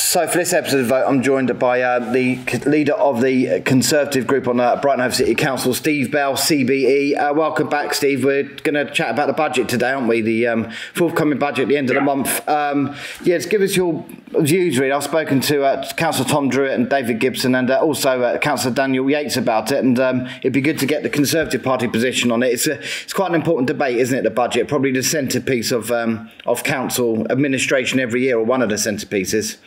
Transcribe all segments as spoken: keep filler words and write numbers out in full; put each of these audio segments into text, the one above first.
So for this episode of Vote, I'm joined by uh, the leader of the Conservative group on uh, Brighton Hove City Council, Steve Bell, C B E. Uh, welcome back, Steve. We're going to chat about the budget today, aren't we? The um, forthcoming budget at the end of the month. Um, yeah, just give us your views, really. I've spoken to uh, Councillor Tom Druitt and David Gibson and uh, also uh, Councillor Daniel Yates about it, and um, it'd be good to get the Conservative Party position on it. It's, a, it's quite an important debate, isn't it, the budget? Probably the centrepiece of, um, of council administration every year, or one of the centrepieces.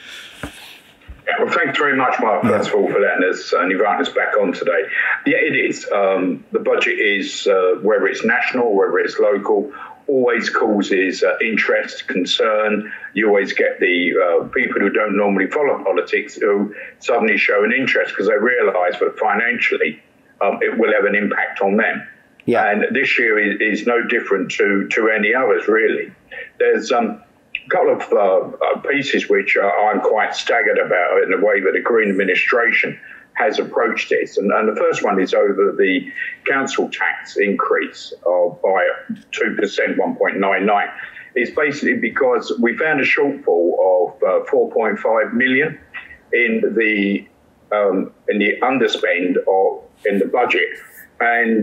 Yeah, well, thanks very much, Mark, first of all, for letting us and inviting us back on today. Yeah, it is. Um, the budget is, uh, whether it's national, whether it's local, always causes uh, interest, concern. You always get the uh, people who don't normally follow politics who suddenly show an interest because they realise that financially um, it will have an impact on them. Yeah. And this year is, is no different to, to any others, really. There's um, a couple of uh, pieces which uh, I'm quite staggered about in the way that the Green administration has approached this. And, and the first one is over the council tax increase of by two percent, one point nine nine. It's basically because we found a shortfall of uh, four point five million in the um, in the underspend of in the budget. And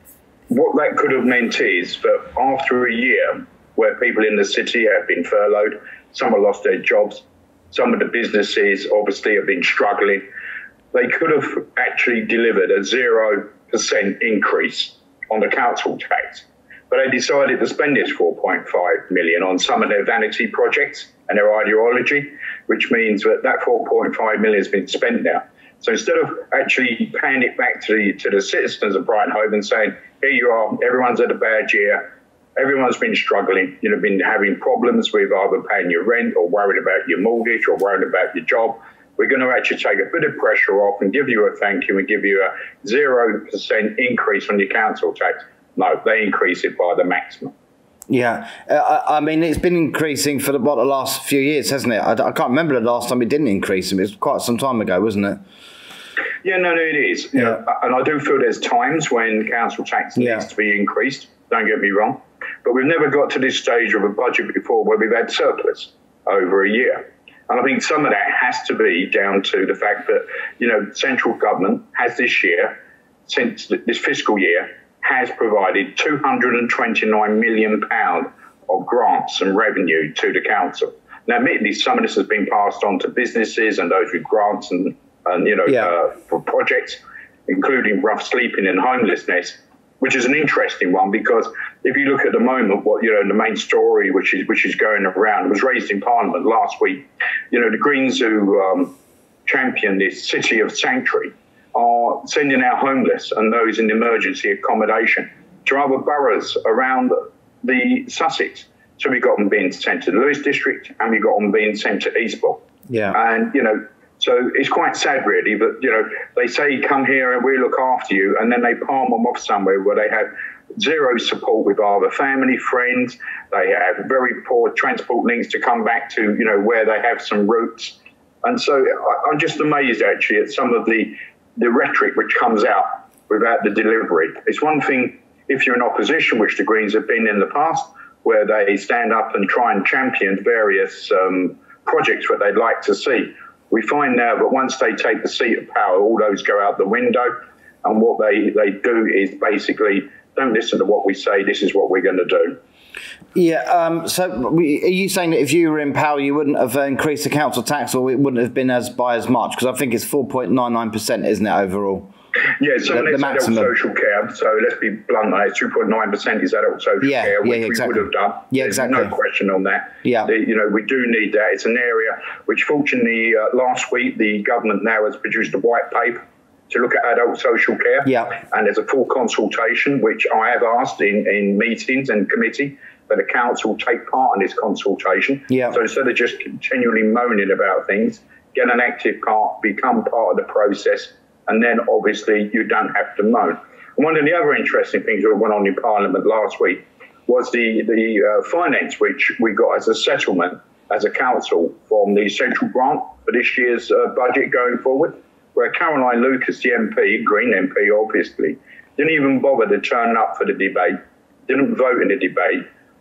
what that could have meant is that after a year where people in the city have been furloughed, some have lost their jobs, some of the businesses obviously have been struggling, they could have actually delivered a zero percent increase on the council tax. But they decided to spend this four point five million on some of their vanity projects and their ideology, which means that that four point five million has been spent now. So instead of actually paying it back to the, to the citizens of Brighton Hove and saying, here you are, everyone's had a bad year, everyone's been struggling, you know, been having problems with either paying your rent or worried about your mortgage or worried about your job, we're going to actually take a bit of pressure off and give you a thank you and give you a zero percent increase on your council tax. No, they increase it by the maximum. Yeah, uh, I mean, it's been increasing for the, what, the last few years, hasn't it? I, I can't remember the last time it didn't increase. It was quite some time ago, wasn't it? Yeah, no, no, it is. Yeah. You know, and I do feel there's times when council tax needs yeah. to be increased, don't get me wrong. But we've never got to this stage of a budget before where we've had surplus over a year. And I think some of that has to be down to the fact that, you know, central government has this year, since this fiscal year, has provided two hundred twenty-nine million pounds of grants and revenue to the council. Now, admittedly, some of this has been passed on to businesses and those with grants and, and you know, yeah. uh, for projects, including rough sleeping and homelessness, which is an interesting one because if you look at the moment, what you know, the main story which is which is going around was raised in Parliament last week. You know, the Greens who um, champion this city of sanctuary are sending out homeless and those in emergency accommodation to other boroughs around the Sussex. So we got them being sent to the Lewis district and we got them being sent to Eastbourne. Yeah, and you know. So it's quite sad, really, but, you know, they say, come here and we look after you, and then they palm them off somewhere where they have zero support with either family, friends, they have very poor transport links to come back to, you know, where they have some roots. And so I, I'm just amazed, actually, at some of the, the rhetoric which comes out without the delivery. It's one thing if you're in opposition, which the Greens have been in the past, where they stand up and try and champion various um, projects that they'd like to see. We find now that once they take the seat of power, all those go out the window. And what they, they do is basically, don't listen to what we say, this is what we're going to do. Yeah, um, so are you saying that if you were in power, you wouldn't have increased the council tax, or it wouldn't have been as by as much? Because I think it's four point nine nine percent, isn't it, overall? Yeah, so the, the maximum. Social care, so let's be blunt, it's two point nine percent is adult social yeah, care, which yeah, exactly. we would have done. Yeah, There's exactly. no question on that. Yeah. The, you know, we do need that. It's an area which, fortunately, uh, last week, the government now has produced a white paper to look at adult social care. Yeah. And there's a full consultation, which I have asked in, in meetings and committee, that the council take part in this consultation. Yeah. So instead of just continually moaning about things, get an active part, become part of the process, and then obviously you don't have to moan. And one of the other interesting things that went on in Parliament last week was the, the uh, finance which we got as a settlement as a council from the central grant for this year's uh, budget going forward, where Caroline Lucas, the M P, Green M P, obviously, didn't even bother to turn up for the debate, didn't vote in the debate,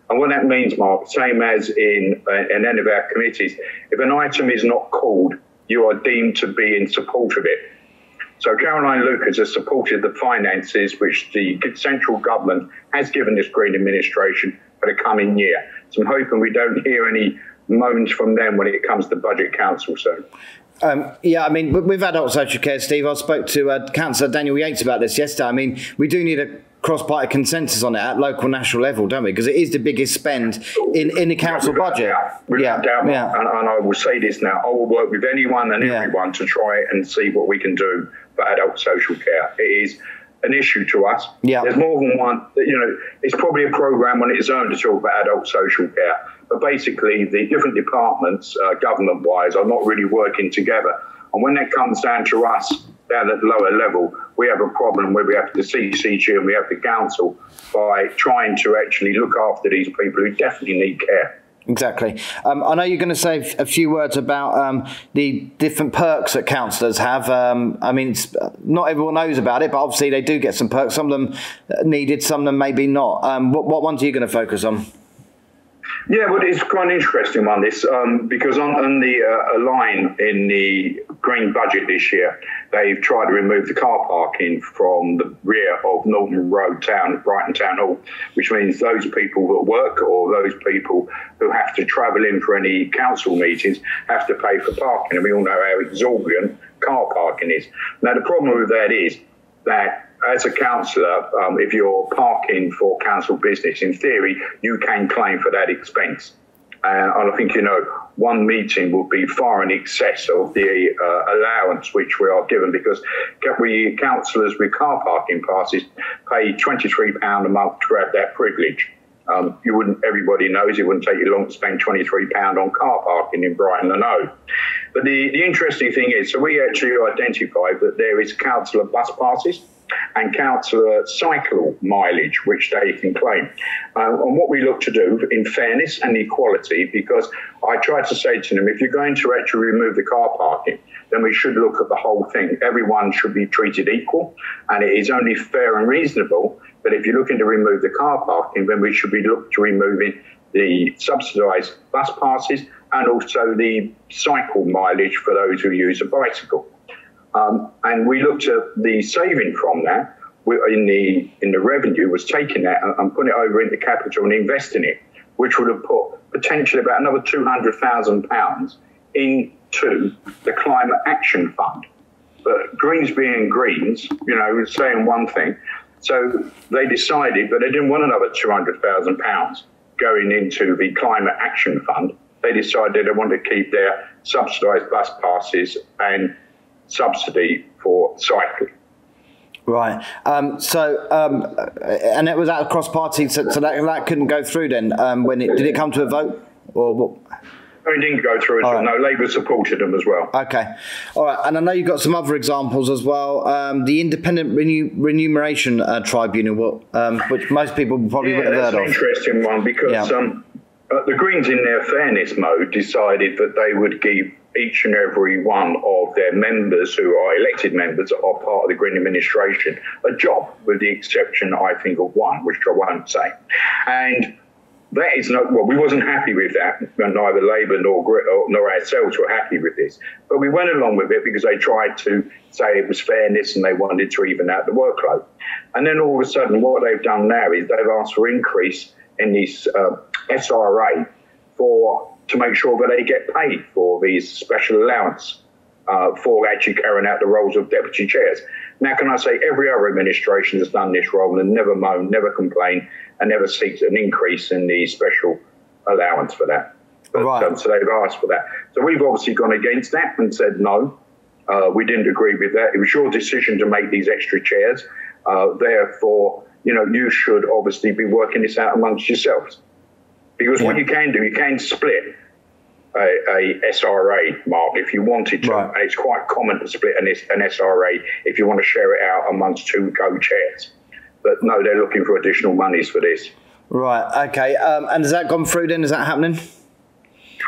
And what that means, Mark, same as in, uh, in any of our committees, if an item is not called, you are deemed to be in support of it. So Caroline Lucas has supported the finances which the central government has given this Green administration for the coming year. So I'm hoping we don't hear any moans from them when it comes to Budget Council soon. Um, yeah, I mean, with adult social care, Steve, I spoke to uh, Councillor Daniel Yates about this yesterday. I mean, we do need a cross-party consensus on it at local, national level, don't we? Because it is the biggest spend in, in the council without budget. Doubt, without yeah, doubt, yeah. And, and I will say this now, I will work with anyone and yeah. everyone to try and see what we can do for adult social care. It is an issue to us. Yeah. There's more than one, you know, it's probably a programme on its own to talk about adult social care. But basically, the different departments, uh, government-wise, are not really working together. And when that comes down to us, down at the lower level, we have a problem where we have the C C G and we have the council by trying to actually look after these people who definitely need care. Exactly. Um, I know you're going to say a few words about um, the different perks that councillors have. Um, I mean, it's, not everyone knows about it, but obviously they do get some perks. Some of them needed, some of them maybe not. Um, what, what ones are you going to focus on? Yeah, well, it's quite an interesting one, this, um, because on, on the uh, line in the Green budget this year, they've tried to remove the car parking from the rear of Norton Road Town, Brighton Town Hall, which means those people that work or those people who have to travel in for any council meetings have to pay for parking. And we all know how exorbitant car parking is. Now, the problem with that is that as a councillor, um, if you're parking for council business, in theory, you can claim for that expense. Uh, and I think, you know, one meeting will be far in excess of the uh, allowance which we are given, because we councillors with car parking passes pay twenty-three pounds a month to have that privilege. Um, you wouldn't, everybody knows it wouldn't take you long to spend twenty-three pounds on car parking in Brighton and Hove. But the, the interesting thing is, so we actually identified that there is councillor bus passes and councillor cycle mileage, which they can claim. Uh, and what we look to do, in fairness and equality, because I tried to say to them, if you're going to actually remove the car parking, then we should look at the whole thing. Everyone should be treated equal, and it is only fair and reasonable that if you're looking to remove the car parking, then we should be looking to removing the subsidised bus passes and also the cycle mileage for those who use a bicycle. Um, and we looked at the saving from that in the in the revenue was taking that and, and putting it over into capital and investing it, which would have put potentially about another two hundred thousand pounds into the Climate Action Fund. But Greens being Greens, you know, saying one thing. So they decided, but they didn't want another two hundred thousand pounds going into the Climate Action Fund. They decided they wanted to keep their subsidised bus passes and subsidy for cycling. Right. Um, so, um, and it was out of cross party, so, so that, that couldn't go through then. Um, when it, did it come to a vote, or what? No, it didn't go through. Right. No, Labour supported them as well. Okay. All right. And I know you've got some other examples as well. Um, the Independent Renew Remuneration uh, Tribunal, um, which most people probably yeah, wouldn't have heard of. That's an interesting one, because yeah. um, uh, the Greens, in their fairness mode, decided that they would give each and every one of their members who are elected members or part of the Green administration a job, with the exception, I think, of one, which I won't say. And that is not, well, we wasn't happy with that, and neither Labour nor, nor ourselves were happy with this. But we went along with it because they tried to say it was fairness and they wanted to even out the workload. And then all of a sudden, what they've done now is they've asked for increase in this uh, S R A for to make sure that they get paid for these special allowance uh, for actually carrying out the roles of deputy chairs. Now, can I say every other administration has done this role and never moaned, never complained, and never seeks an increase in the special allowance for that. But, right. um, so they've asked for that. So we've obviously gone against that and said no. Uh, we didn't agree with that. It was your decision to make these extra chairs. Uh, therefore, you know, you should obviously be working this out amongst yourselves. Because yeah. what you can do, you can split a, a S R A, Mark, if you wanted to. Right. And it's quite common to split an, an S R A if you want to share it out amongst two co-chairs. But no, they're looking for additional monies for this. Right, okay. Um, and has that gone through then? Is that happening?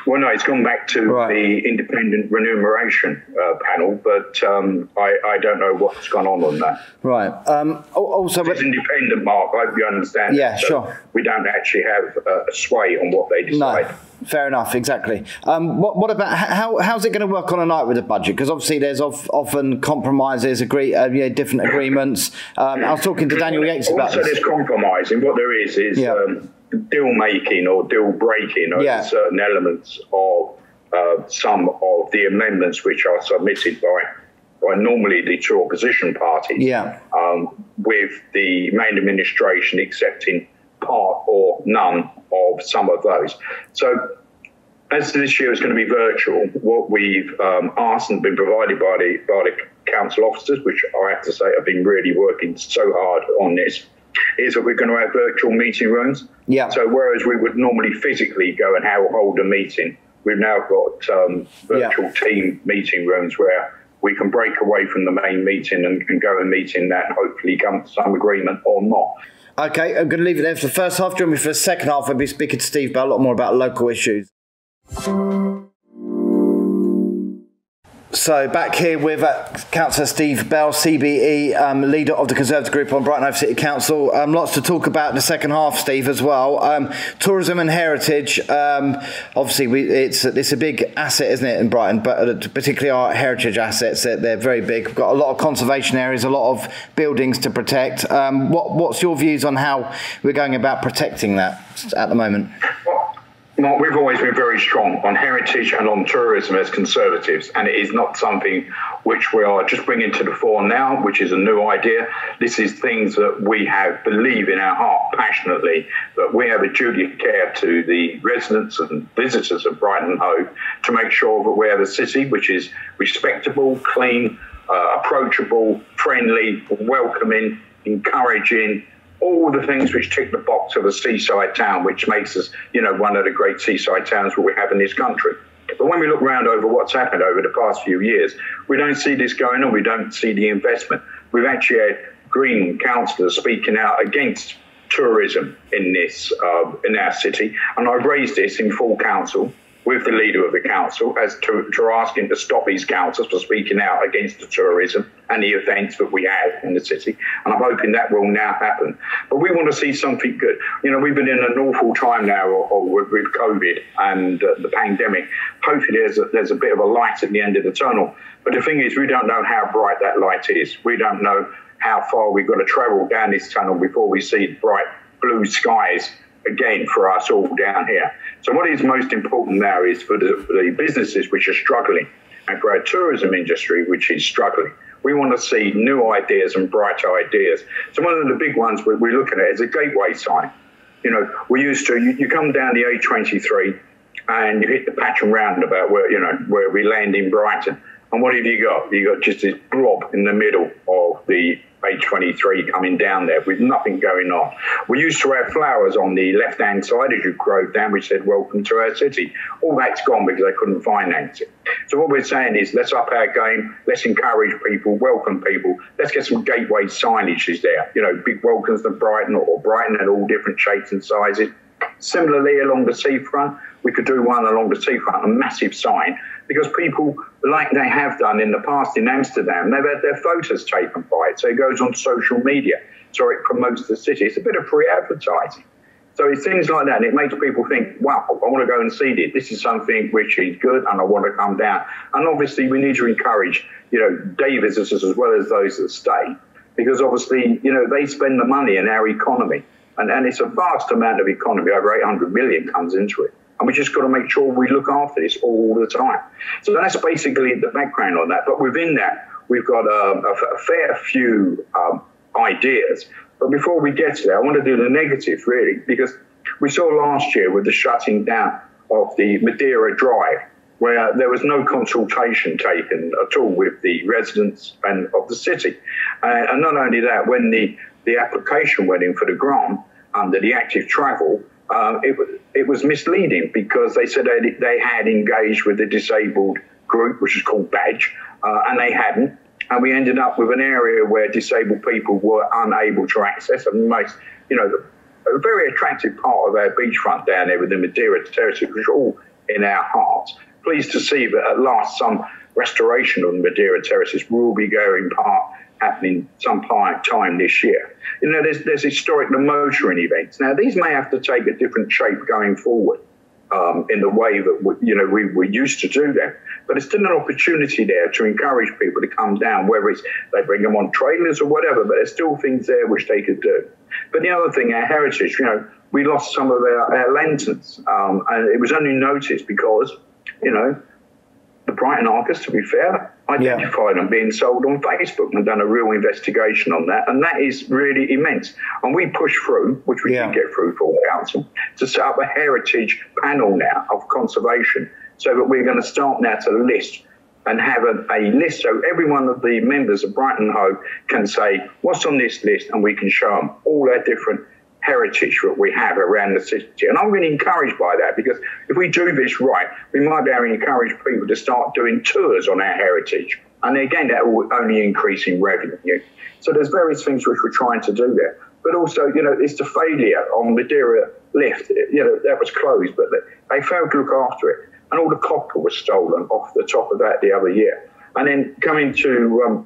Well, no, it's gone back to right. the independent remuneration uh, panel, but um, I, I don't know what's gone on on that. Right. Um, also, it's independent, Mark. I hope you understand. Yeah, so sure. We don't actually have uh, a sway on what they decide. No. Fair enough, exactly. Um, what, what about how how's it going to work on a night with the budget? Because obviously there's of, often compromises, agree, uh, yeah, different agreements. Um, I was talking to Daniel Yates about also this. There's compromising. What there is is yeah. um, deal making or deal breaking over yeah. certain elements of uh, some of the amendments which are submitted by, by normally the two opposition parties. Yeah. Um, with the main administration accepting part or none of some of those. So as this year is going to be virtual, what we've um, asked and been provided by the, by the council officers, which I have to say have been really working so hard on this, is that we're going to have virtual meeting rooms. Yeah. So whereas we would normally physically go and have, hold a meeting, we've now got um, virtual yeah. team meeting rooms where we can break away from the main meeting and, and go and meet in that and hopefully come to some agreement or not. Okay, I'm going to leave it there for the first half. Join me for the second half. I'll be speaking to Steve Bell a lot more about local issues. So back here with uh, Councillor Steve Bell, C B E, um, leader of the Conservative group on Brighton Hove City Council. Um, lots to talk about in the second half, Steve, as well. Um, tourism and heritage. Um, obviously, we, it's it's a big asset, isn't it, in Brighton? But particularly our heritage assets, they're, they're very big. We've got a lot of conservation areas, a lot of buildings to protect. Um, what what's your views on how we're going about protecting that at the moment? Mark, we've always been very strong on heritage and on tourism as Conservatives, and it is not something which we are just bringing to the fore now, which is a new idea. This is things that we have believe in our heart passionately, that we have a duty of care to the residents and visitors of Brighton and Hove to make sure that we have a city which is respectable, clean, uh, approachable, friendly, welcoming, encouraging, all the things which tick the box of a seaside town, which makes us, you know, one of the great seaside towns that we have in this country. But when we look around over what's happened over the past few years, we don't see this going on. We don't see the investment. We've actually had Green councillors speaking out against tourism in this, uh, in our city. And I've raised this in full council with the leader of the council as to, to ask him to stop his councillors for speaking out against the tourism and the events that we have in the city. And I'm hoping that will now happen. But we want to see something good. You know, we've been in an awful time now or, or with, with COVID and uh, the pandemic. Hopefully there's a, there's a bit of a light at the end of the tunnel. But the thing is, we don't know how bright that light is. We don't know how far we've got to travel down this tunnel before we see bright blue skies again for us all down here. So what is most important now is for the, for the businesses which are struggling and for our tourism industry which is struggling. We want to see new ideas and bright ideas. So one of the big ones we're, we're looking at is a gateway sign. You know, we used to, you, you come down the A twenty-three and you hit the Patcham roundabout where, you know, where we land in Brighton. And what have you got? You got just this blob in the middle of the A twenty-three coming down there with nothing going on. We used to have flowers on the left-hand side as you drove down, which said, welcome to our city. All that's gone because they couldn't finance it. So what we're saying is, let's up our game, let's encourage people, welcome people, let's get some gateway signages there. You know, big welcomes to Brighton or Brighton at all different shapes and sizes. Similarly, along the seafront, we could do one along the seafront, a massive sign, because people, like they have done in the past in Amsterdam, they've had their photos taken by it, so it goes on social media, so it promotes the city. It's a bit of free advertising. So it's things like that, and it makes people think, wow, I want to go and see this. This is something which is good, and I want to come down. And obviously, we need to encourage, you know, day visitors as well as those that stay, because obviously, you know, they spend the money in our economy. And, and it's a vast amount of economy, over eight hundred million comes into it. And we just got to make sure we look after this all the time. So that's basically the background on that. But within that, we've got um, a, a fair few um, ideas. But before we get to that, I want to do the negative, really, because we saw last year with the shutting down of the Madeira Drive, where there was no consultation taken at all with the residents and of the city. Uh, and not only that, when the, the application went in for the grant under the active travel, uh, it, it was misleading because they said they, they had engaged with the disabled group, which is called Badge, uh, and they hadn't. And we ended up with an area where disabled people were unable to access. And most, you know, a very attractive part of our beachfront down there with the Madeira territory, which are all in our hearts. Pleased to see that at last some restoration of the Madeira terraces will be going part happening some time this year. You know, there's there's historic motoring events. Now, these may have to take a different shape going forward um, in the way that, we, you know, we were used to do them. But there's still an opportunity there to encourage people to come down, whether it's they bring them on trailers or whatever, but there's still things there which they could do. But the other thing, our heritage, you know, we lost some of our, our lanterns, um, and it was only noticed because, you know, the Brighton Argus, to be fair, identified them being sold on Facebook and done a real investigation on that. And that is really immense. And we pushed through, which we yeah. did get through for the council, to set up a heritage panel now of conservation so that we're going to start now to list and have a, a list so every one of the members of Brighton and Hove can say what's on this list, and we can show them all our different heritage that we have around the city. And I'm really encouraged by that, because if we do this right, we might be able to encourage people to start doing tours on our heritage. And again, that will only increase in revenue. So there's various things which we're trying to do there. But also, you know, it's the failure on Madeira lift. You know, that was closed, but they failed to look after it. And all the copper was stolen off the top of that the other year. And then coming to um,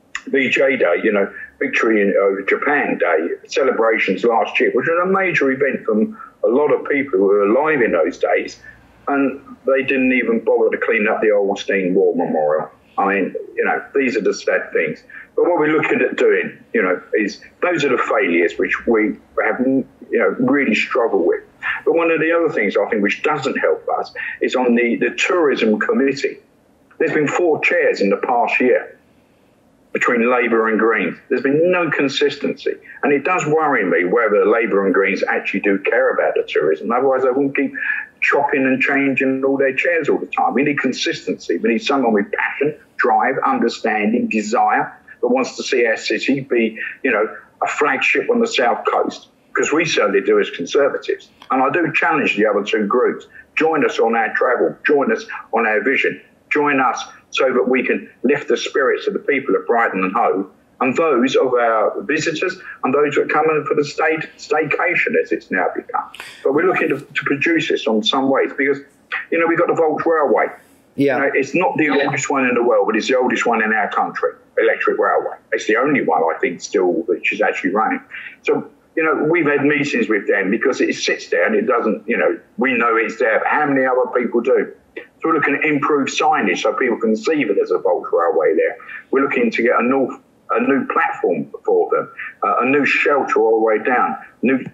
V J Day, you know, Victory in uh, Japan Day celebrations last year, which was a major event from a lot of people who were alive in those days, and they didn't even bother to clean up the old Steen War Memorial. I mean, you know, these are the sad things. But what we're looking at doing, you know, is those are the failures which we have, you know, really struggled with. But one of the other things I think which doesn't help us is on the, the tourism committee. There's been four chairs in the past year between Labour and Greens. There's been no consistency. And it does worry me whether Labour and Greens actually do care about the tourism. Otherwise, they won't keep chopping and changing all their chairs all the time. We need consistency. We need someone with passion, drive, understanding, desire, that wants to see our city be, you know, a flagship on the South Coast, because we certainly do as Conservatives. And I do challenge the other two groups. Join us on our travel. Join us on our vision. Join us so that we can lift the spirits of the people of Brighton and Hove, and those of our visitors and those that come in for the stay, staycation, as it's now become. But we're looking to, to produce this on some ways, because, you know, we've got the Volks Railway. Yeah. You know, it's not the oldest one in the world, but it's the oldest one in our country, electric railway. It's the only one, I think, still, which is actually running. So, you know, we've had meetings with them because it sits there and it doesn't, you know, we know it's there, but how many other people do? So we're looking at improved signage so people can see that there's a Volks Railway there. We're looking to get a new, a new platform for them, uh, a new shelter all the way down. New.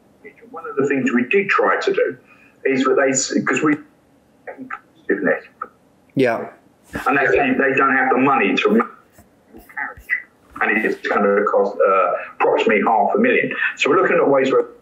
One of the things we did try to do is that they, because we inclusiveness. Yeah. And they say they don't have the money to run carriage, and it's going to cost uh, approximately half a million. So we're looking at ways where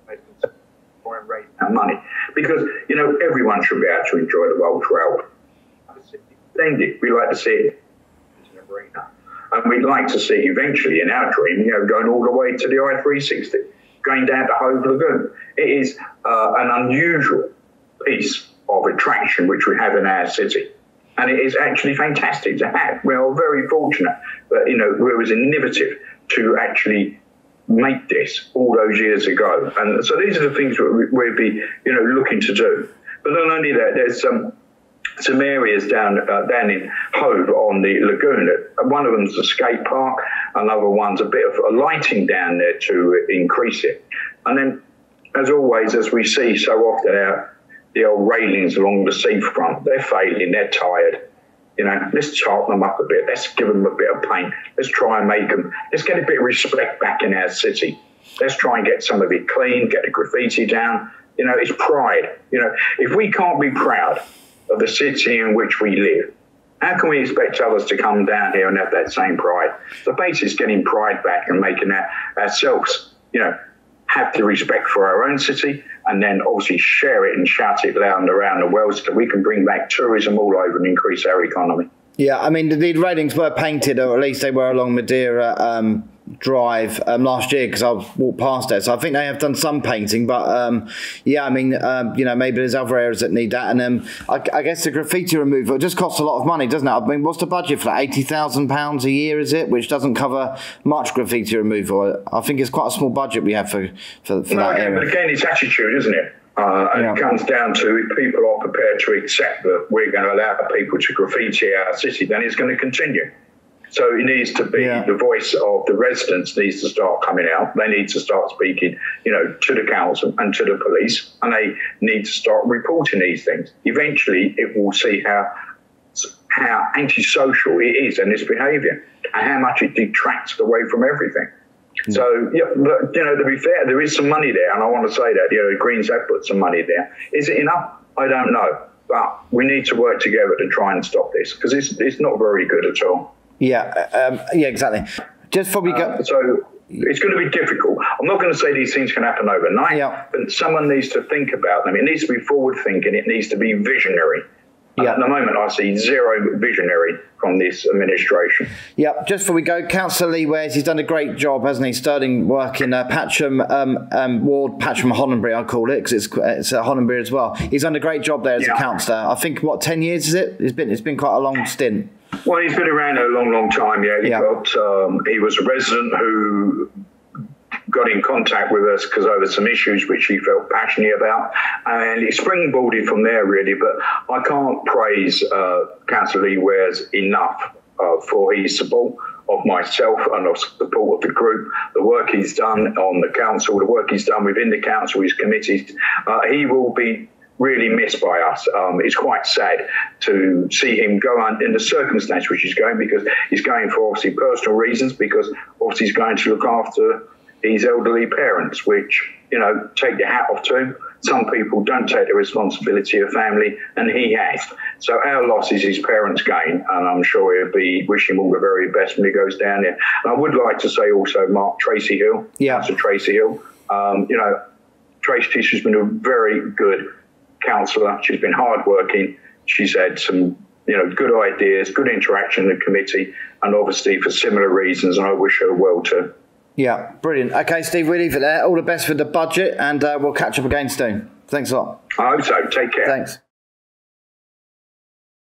try and raise that money, because, you know, everyone should be able to enjoy the Volks Railway. Extended, we like to see it in an arena, and we'd like to see eventually, in our dream, you know, going all the way to the I three sixty, going down to Hove Lagoon. It is uh, an unusual piece of attraction which we have in our city. And it is actually fantastic to have. We are very fortunate that, you know, we was innovative to actually make this all those years ago. And so these are the things that we'll be, you know, looking to do. But not only that, there's some some areas down uh, down in Hove on the lagoon. One of them's a skate park. Another one's a bit of a lighting down there to increase it. And then, as always, as we see so often out, the old railings along the seafront, they're failing, they're tired. You know, let's sharpen them up a bit. Let's give them a bit of paint. Let's try and make them, let's get a bit of respect back in our city. Let's try and get some of it clean, get the graffiti down. You know, it's pride. You know, if we can't be proud of the city in which we live, how can we expect others to come down here and have that same pride? The base is getting pride back and making our, ourselves, you know, have the respect for our own city, and then obviously share it and shout it loud and around the world so that we can bring back tourism all over and increase our economy. Yeah, I mean, the, the railings were painted, or at least they were along Madeira um, Drive um, last year, because I walked past it. So I think they have done some painting, but um, yeah, I mean, um, you know, maybe there's other areas that need that. And um, I, I guess the graffiti removal, it just costs a lot of money, doesn't it? I mean, what's the budget for that? eighty thousand pounds a year, is it? Which doesn't cover much graffiti removal. I think it's quite a small budget we have for, for, for no, that again, area. But again, it's attitude, isn't it? Uh, and yeah. it comes down to if people are prepared to accept that we're going to allow people to graffiti our city, then it's going to continue. So it needs to be yeah. the voice of the residents needs to start coming out. They need to start speaking, you know, to the council and to the police, and they need to start reporting these things. Eventually, it will see how how antisocial it is and this behaviour, and how much it detracts away from everything. Mm. So, yeah, but, you know, to be fair, there is some money there, and I want to say that, you know, the Greens have put some money there. Is it enough? I don't know, but we need to work together to try and stop this, because it's it's not very good at all. Yeah, um, yeah, exactly. Just before we go, uh, so it's going to be difficult. I'm not going to say these things can happen overnight, yeah. but someone needs to think about them. It needs to be forward thinking. It needs to be visionary. Yeah. At the moment, I see zero visionary from this administration. Yeah, just before we go, Councillor Lee Wares, he's done a great job, hasn't he? Sterling work in uh, Patcham um, um, Ward, Patcham Hollandbury, I call it, because it's it's uh, Hollandbury as well. He's done a great job there as yeah. a councillor. I think what ten years is it? It's been it's been quite a long stint. Well, he's been around a long, long time. Yeah, he yeah. got um, he was a resident who got in contact with us because over some issues which he felt passionate about, and he springboarded from there really. But I can't praise uh, Councillor Lee Wares enough uh, for his support of myself and of support of the group, the work he's done on the council, the work he's done within the council, his committees. Uh, he will be really missed by us. Um, it's quite sad to see him go on in the circumstance which he's going, because he's going for obviously personal reasons, because obviously he's going to look after his elderly parents, which, you know, take your hat off to him. Some people don't take the responsibility of family, and he has. So our loss is his parents' gain, and I'm sure he'll be wishing him all the very best when he goes down there. And I would like to say also, Mark, Tracy Hill, yeah. Councillor Tracy Hill, um, you know, Tracy, she's been a very good councillor. She's been hardworking. She's had some, you know, good ideas, good interaction in the committee, and obviously for similar reasons, and I wish her well too. Yeah, brilliant. Okay, Steve, we'll leave it there. All the best for the budget, and uh, we'll catch up again soon. Thanks a lot. I hope so. Take care. Thanks.